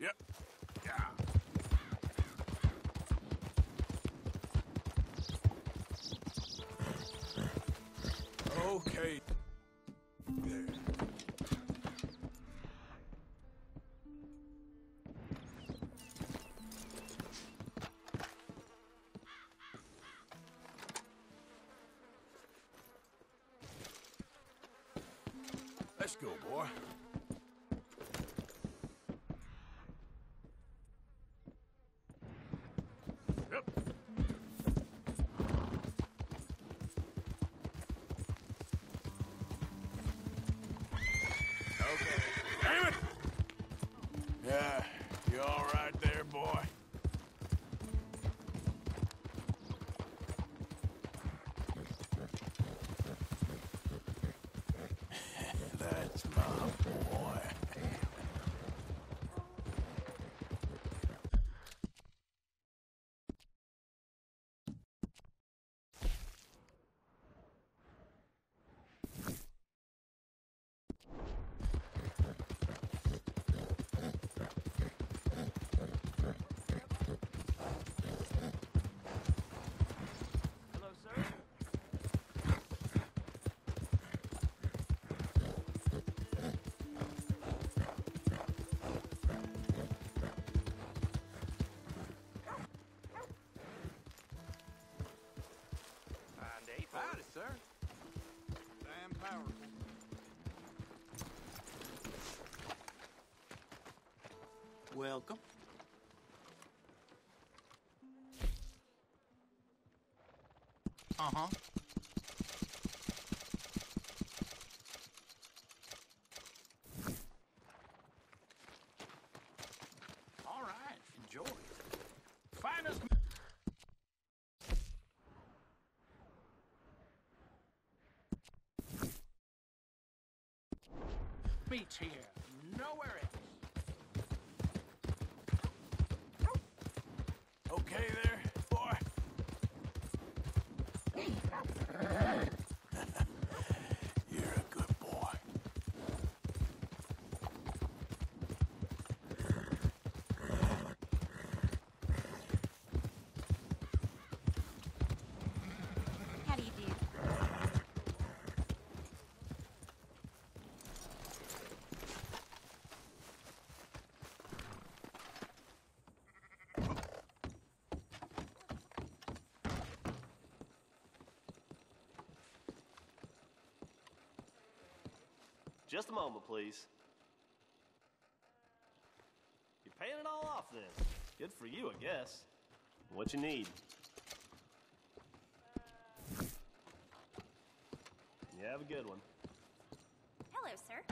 Yep. Yeah. Okay. There. Let's go, boy. Yep. Okay. Damn it! Yeah, you all right there, boy? That's my boy. Hello, sir. Howdy, sir. Damn powerful. Welcome. Uh-huh. All right, enjoy. Finest meat here. Nowhere else. Okay there, boy? You're a good boy. How do you do? Just a moment, please. You're paying it all off then. Good for you, I guess. What you need? You have a good one. Hello, sir.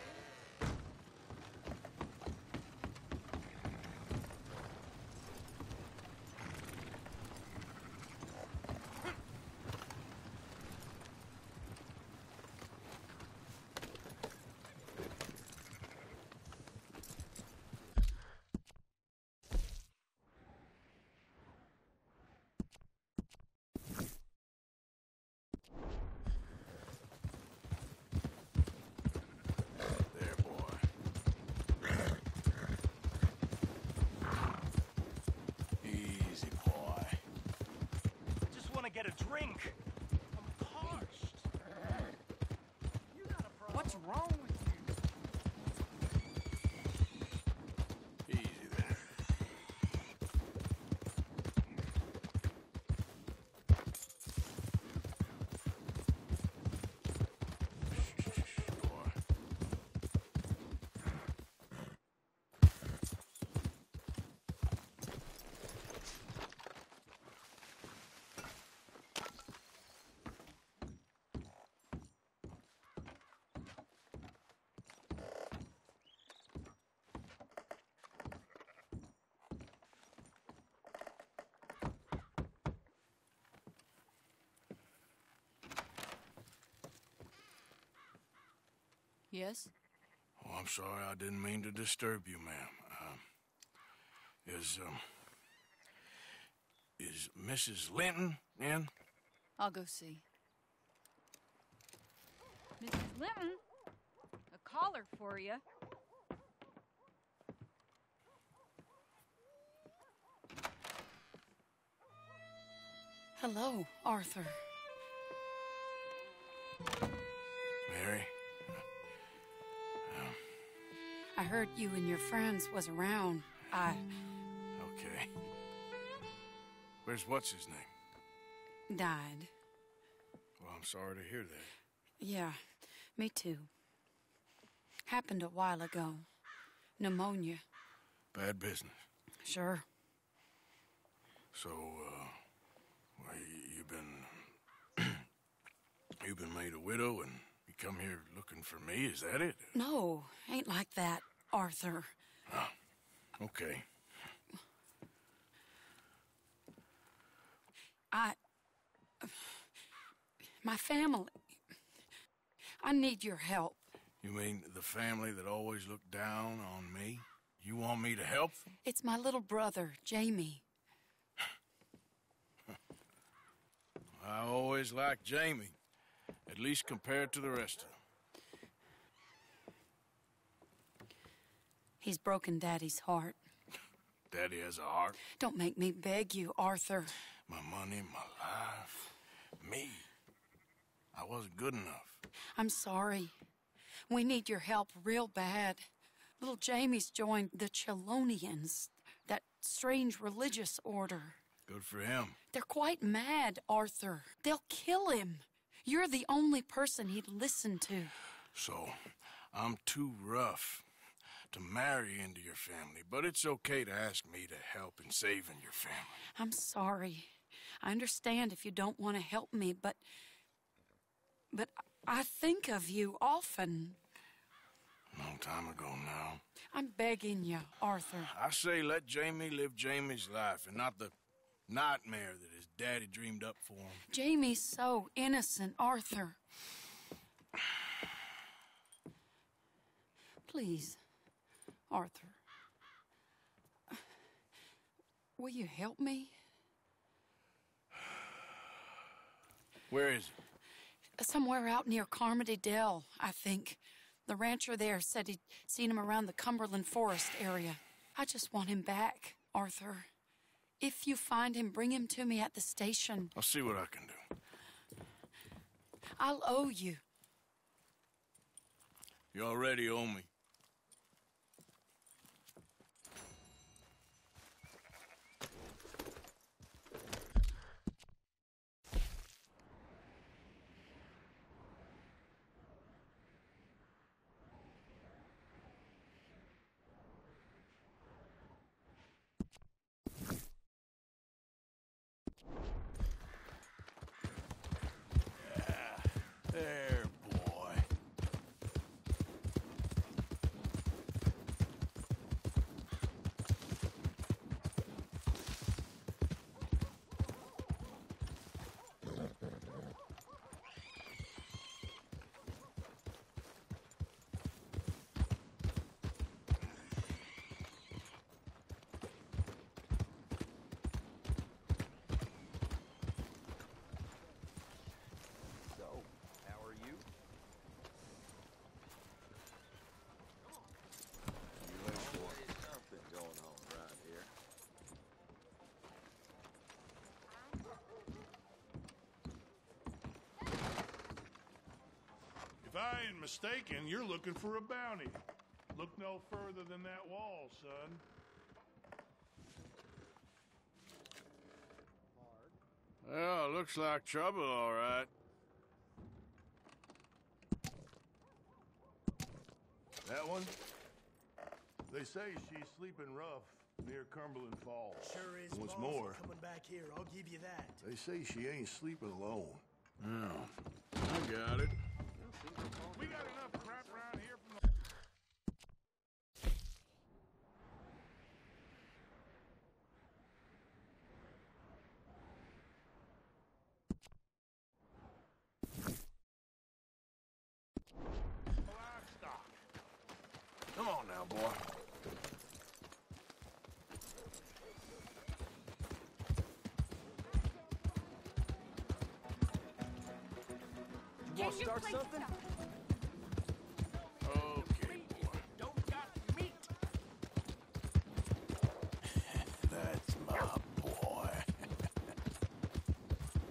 There, boy. Easy, boy. Just want to get a drink. I'm parched. You got a problem? What's wrong with you? Easy there. Boy. Yes? Oh, I'm sorry, I didn't mean to disturb you, ma'am. Is Mrs. Linton in? I'll go see. Mrs. Linton, a caller for you. Hello, Arthur. Mary? I heard you and your friends was around. Okay. Where's what's-his name? Died. Well, I'm sorry to hear that. Yeah, me too. Happened a while ago. Pneumonia. Bad business. Sure. So, well, you've been made a widow and you come here looking for me, is that it? No, ain't like that, Arthur. Okay. My family. I need your help. You mean the family that always looked down on me? You want me to help them? It's my little brother, Jamie. I always liked Jamie, at least compared to the rest of them. He's broken Daddy's heart. Daddy has a heart. Don't make me beg you, Arthur. My money, my life, me. I wasn't good enough. I'm sorry. We need your help real bad. Little Jamie's joined the Chelonians, that strange religious order. Good for him. They're quite mad, Arthur. They'll kill him. You're the only person he'd listen to. So, I'm too rough to marry into your family, but it's okay to ask me to help in saving your family. I'm sorry. I understand if you don't want to help me, but I think of you often. Long time ago now. I'm begging you, Arthur. I say let Jamie live Jamie's life and not the nightmare that his daddy dreamed up for him. Jamie's so innocent, Arthur. Please, Arthur. Will you help me? Where is he? Somewhere out near Carmody Dell, I think. The rancher there said he'd seen him around the Cumberland Forest area. I just want him back, Arthur. If you find him, bring him to me at the station. I'll see what I can do. I'll owe you. You already owe me. There, boy. If I ain't mistaken, you're looking for a bounty. Look no further than that wall, son. Well, looks like trouble, all right. That one? They say she's sleeping rough near Cumberland Falls. Sure is. What's balls more, coming back here. I'll give you that. they say she ain't sleeping alone. Oh, I got it. We got enough crap around here from the livestock. Come on now, boy. You want to start something? Okay, boy. Don't got meat. That's my boy.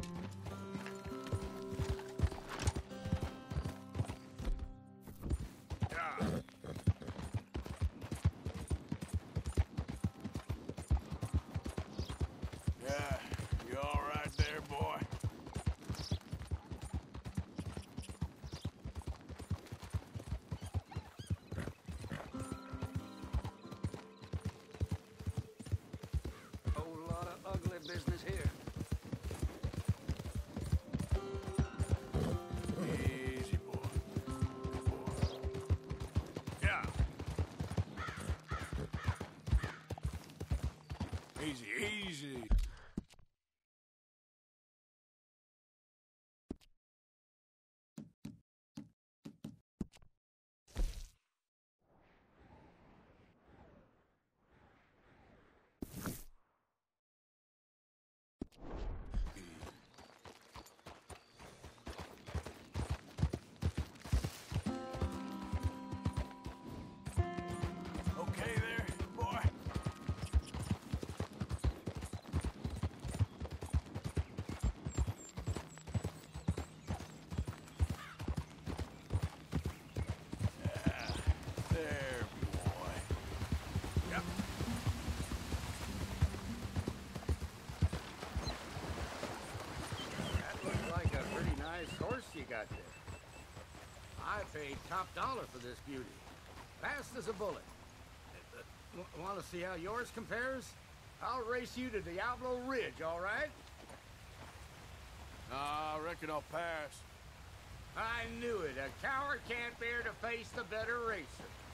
Yeah, you all right there, boy? Whole lot of ugly business here. Easy, boy. Good boy. Yeah. Easy, easy. Okay there, boy? There, boy. Yep. That looks like a pretty nice horse you got there. I paid top dollar for this beauty. Fast as a bullet. Want to see how yours compares? I'll race you to Diablo Ridge, all right? I reckon I'll pass. I knew it. A coward can't bear to face the better racer.